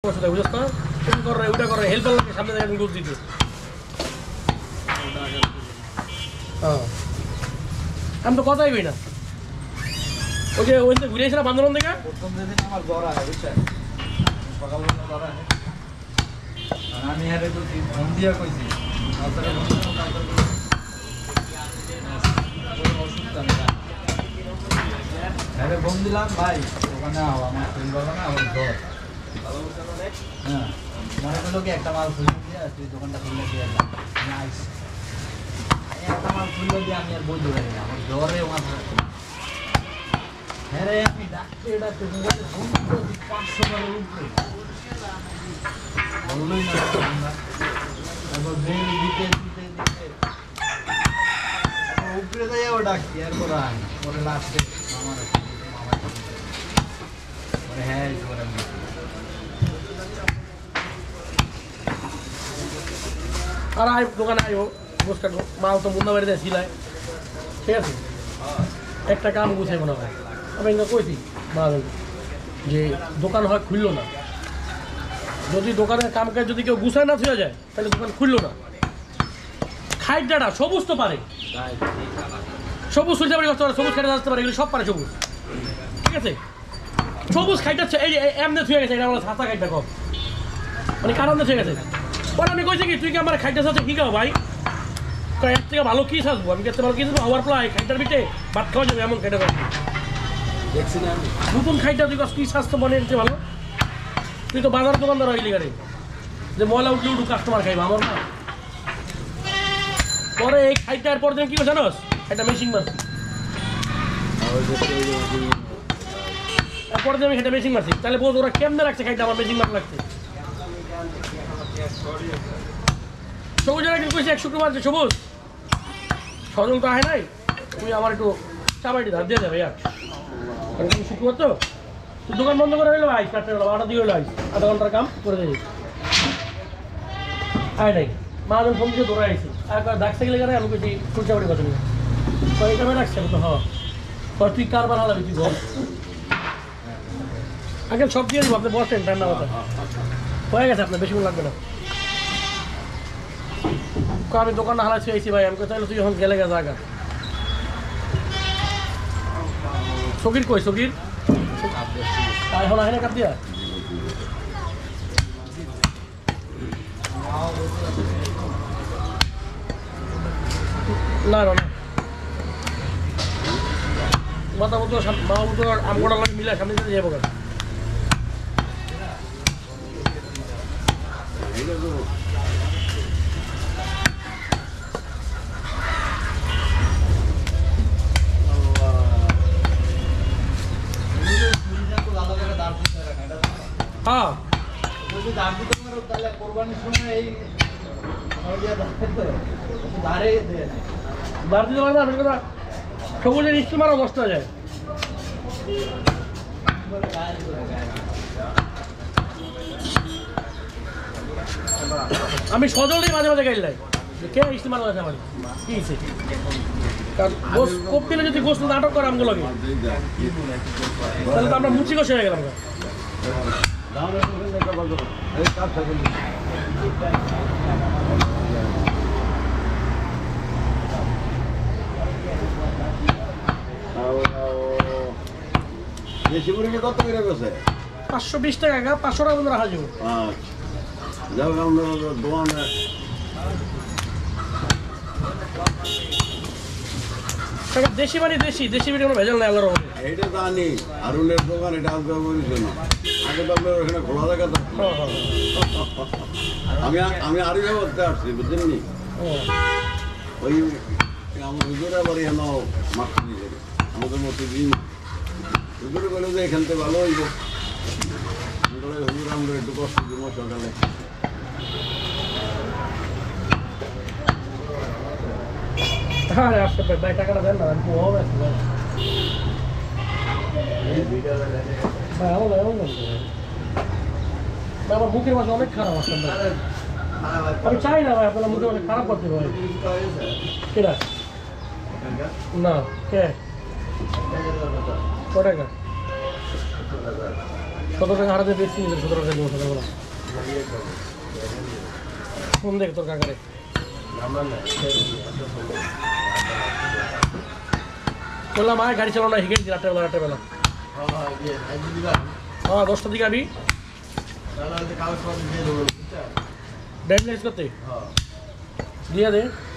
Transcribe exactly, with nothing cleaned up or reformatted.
কথা বুঝছ না তুমি করে ওটা করে হেল্পার লাগে সামনে থেকে গোল দিতে হ্যাঁ আমি তো কথাই কই না ওই যে ওই ঘুরে এসে বান্দরবান থেকে প্রথম দিন আমার জ্বর আসে বুঝছেন সকালবেলা জ্বর আসে আমি হারে তো ফোন দিয়া কইছি কালকে ওষুধ আমি আরে ফোন দিলাম ভাই ওখানে আও আমার ফোন বলো না আমার জ্বর হ্যাঁ মনে করলো কি একটা মাল খুলে দিয়ে তুই দোকানটা খুলে দিয়ে নাইস একটা মাল খুলে দিয়ে আমি আর বই ধরে না আমার জ্বরে আমার হ্যাঁ রে আমি ডাক্তার ডাক্তার মোবাইলে ফোন করে পাঁচশো টাকার উপরে বললোই না তারপর বিল দিতে দিতে দিতে উপরে যাইও ডাক্তি আর করা পরে লাস্টে আমার মামা পরে হ্যাঁ করে আমি আর আই দোকানে আইও বস কাটো মাল তো মুন্না বাড়িতে সিলাই ঠিক আছে একটা কাম গুছাইব না ভাই আমি এগুলো কইছি মাল যে দোকান হয় খুললো না যদি দোকানের কাম কাজ যদি কেউ গুছায় না থুয়ে যায় তাহলে দোকান খুললো না খাইটাটা সবুজ তো পারে সবুজ সুলতে পারে করতে পারে সবুজ খাইটা আসতে পারে এগুলো সব পারে সবুজ ঠিক আছে সবুজ খাইটা এই যে এমনি থুয়ে গেছে এটা বলে ছাতা খাইটা কম মানে কারণে থুয়ে গেছে পরে আমি কইছি কি তুই কি আমার খাইটা সাথে কি খাও ভাই এর থেকে ভালো কি সাজবো আমি কেতে ভালো কি সাজবো হওয়ার প্লাই খাইটার বিটে ভাত খাওয়া যাবে এমন খাইটা খাবো দেখছি না আমি নতুন খাইটা তুই কি স্বাস্থ্য মনে হচ্ছে ভালো তুই তো বাজার দোকানদার হইলি গাড়ি যে ময়লা উঠলে উঠু কাস্টমার খাইবা আমার না পরে এই খাইটার পর দিন কি করছে জানোস একটা মেশিন মারছি পরে দিন আমি সেটা মেশিন মারছি তাহলে বোঝ ওরা কেমনে রাখছে খাইটা আমার মেশিন মার লাগছে সবুজের একদিন কইছে এক শুক্রবার যে সবুজ সজল তো আহে নাই তুই আমার একটু চাবাইটি ধার দিয়ে যাবে ভাইয়া শুক্রবার তো তুই দোকান বন্ধ করে হইলো আইস চারটে বেলা বারোটা দিয়ে হইলো আইস আধা ঘন্টার কাম করে দেবে আয় নাই মাজন ফোন দিয়ে ধরে আইসি আর ডাকতে গেলে গেলে আমি কইছি ফুলচাবাড়ি কথা নিয়ে এটা আমি রাখছি তো হ্যাঁ তুই কারবার হালাবি তুই বল আগে সব দিয়ে দিব আপনি বসেন ঠান্ডা কথা হয়ে গেছে আপনার বেশিক্ষণ লাগবে না আমি দোকানে হালাচ্ছি আইসি ভাই আমি তাহলে তুই এখন গেলে গেছে আগা সকির কই সকির এখন আহে না কাপ দিয়া না না মাথা মতো মা মতো আমগোড়া লাগে মিলা সামনে দিতে যাবো কেন হ্যাঁ যদি দাম দিতে পারো তাহলে কোরবানির সময় এই ধারে বার দিতে পারবে না কথা সবুজের স্টিল মারও নষ্ট হয়ে যায় আমি সজলেই মাঝে মাঝে গাইলাই কে স্টিল মারা আছে আমার কি হয়েছে কারণ গোস কোপ দিলে যদি গোস নাটক করে আমগুলো লাগে তাহলে তো আমরা মুচি কষে হয়ে গেলাম দেশি মুরগি কত করে গেছে পাঁচশো বিশ টাকা পাঁচশো টাকা মতো রাখা যাবে যাও আমরা দোকানে দেশি মানে দেশি দেশি মানে কোনো ভেজাল নাই আল্লাহর রহমতে এইটা জানি আরুনের দোকান এটা আজকে বলিস না আগে তো আপনার ওখানে খোলা জায়গা তো আমি আমি আরো করতে আসছি বুঝলেন নি ওই আমার হুজুরা বাড়ি হেন মাছ দিয়ে আমাদের মতো দিন হুজুরে বলে যে এখান থেকে ভালো হইব হুজুর আমরা একটু কষ্ট দিব সকালে আরে আসতে ভাই টাকাটা দেন না আমি পোহাও আছে ভাই আমার ভাই আমার আমার মুখের মাঝে অনেক খারাপ আসছে আমি চাই না ভাই আপনার মুখের মাঝে খারাপ করতে ভাই কেনা না কে ক টাকা কত টাকা হারাতে বেশি নিলে সতেরো টাকা দেবো সকালবেলা ফোন দেখ তোর কাকারে বললাম আয় গাড়ি চালানো না হিগেছি রাত্রে বেলা রাত্রে বেলা হ্যাঁ দশটার দিকে আবি ড্রাইভিং লাইসেন্স করতে দিয়া দে